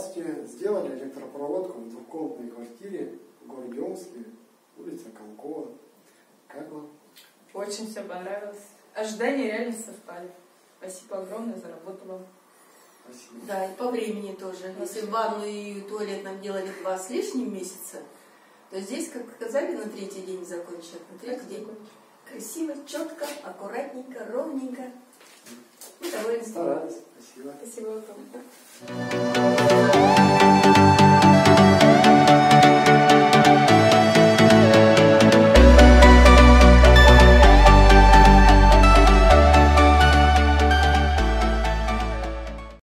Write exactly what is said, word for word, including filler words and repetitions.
Здравствуйте. Сделали электропроводку в двухкомнатной квартире в городе Омске, улица Комкова. Как вам? Очень все понравилось. Ожидания реально совпали. Спасибо огромное за работу вам. Спасибо. Да, и по времени тоже. Если ванну и туалет нам делали два с лишним месяца, то здесь, как сказали, на третий день закончат. На третий Так день. закончим. Красиво, четко, аккуратненько, ровненько. Мы довольны. Старались. Спасибо. Спасибо вам.